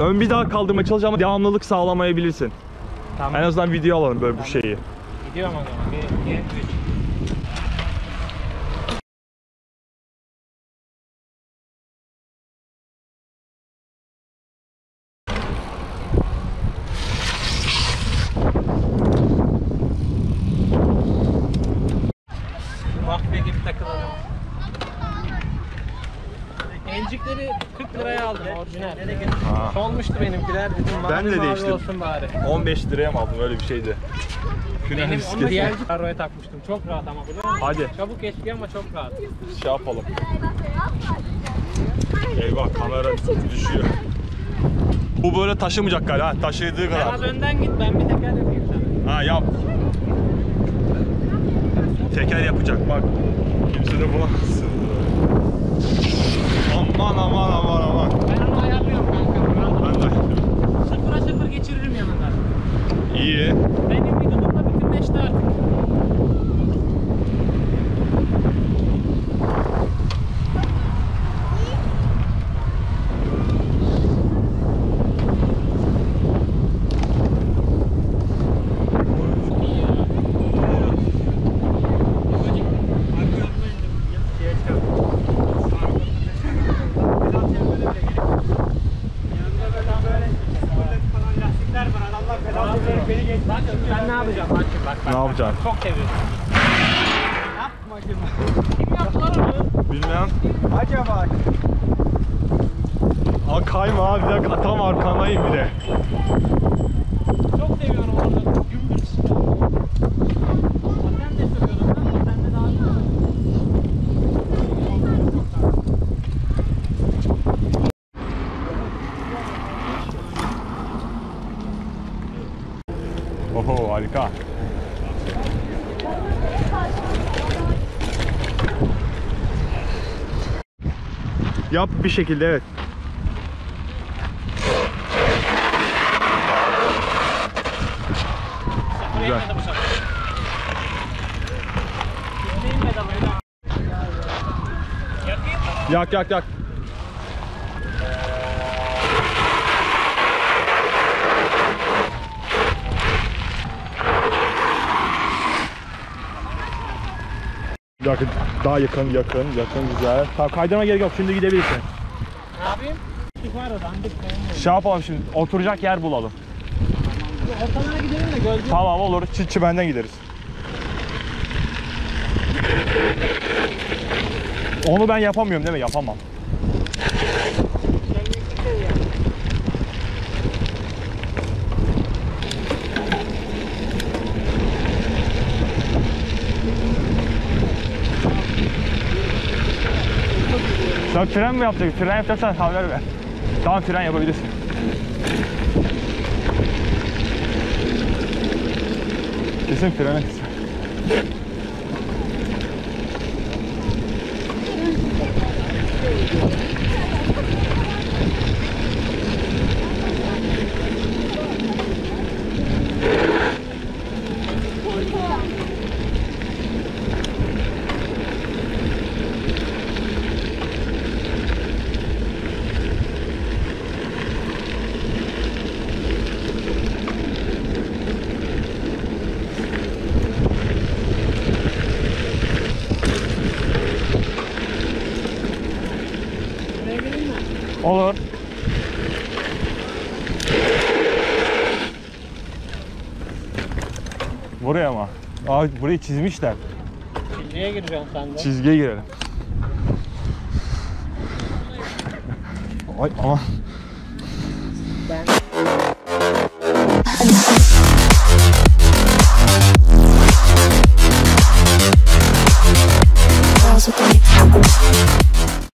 Ön bir daha kaldırmaya çalış ama devamlılık sağlamayabilirsin. Tamam. En azından video alalım böyle bu şeyi. Gidiyorum o zaman. 1, 2, 3. Mafya gibi takılalım. Elcikleri 40 liraya aldım orijinal. Solmuştu benimkiler, dedim Ben de değiştim. olsun bari. 15 liraya mı aldın öyle bir şeydi? Benim onu diğer arabaya takmıştım. Çok rahat ama biliyor musun? Hadi. Çabuk eskiyor ama çok rahat. Şey yapalım. Eyvah kamera düşüyor. Bu böyle taşımayacak galiba ha, taşıdığı Sen kadar. az önden git, ben bir teker yapayım sana. Ha yap. Teker yapacak bak. Kimse de bulamazsın. Aman aman aman aman. Ben onu ayarlıyorum kanka. Ben de ayarlıyorum. 0'a 0 geçiririm yanından. İyi. Benim videomda bütünleşti artık. Ben ne yapacağım bak şimdi bak. Ne yapacaksın? Çok seviyorum. Yapma şimdi. Kim yaptı lan onu? Bilmem. Acaba. Aa, kayma abi, bir dakika tam arkandayım bir de. Çok seviyorum orada. Gümbür çıkıyor. Paten de seviyorum ben. Paten de daha güzel. Oho harika. Yap bir şekilde, evet. Güzel. Yak yak yak. Bir dakika, daha yakın güzel. Tamam, kaydırma gerek yok, şimdi gidebilirsin. Ne yapayım? Var o dandik. Şey yapalım şimdi, oturacak yer bulalım. Ortalara gidelim de gölge. Tamam olur, çimenden gideriz. Onu ben yapamıyorum değil mi? Yapamam. Sen fren mi yapacaksın? Fren yapacaksan haber ver. Tamam, fren yapabilirsin. Kesin frene kısa. Olur. Buraya mı? Aa, burayı çizmişler. Çizgiye gireceksin sen de. Çizgiye girelim. Ay aman. Ben...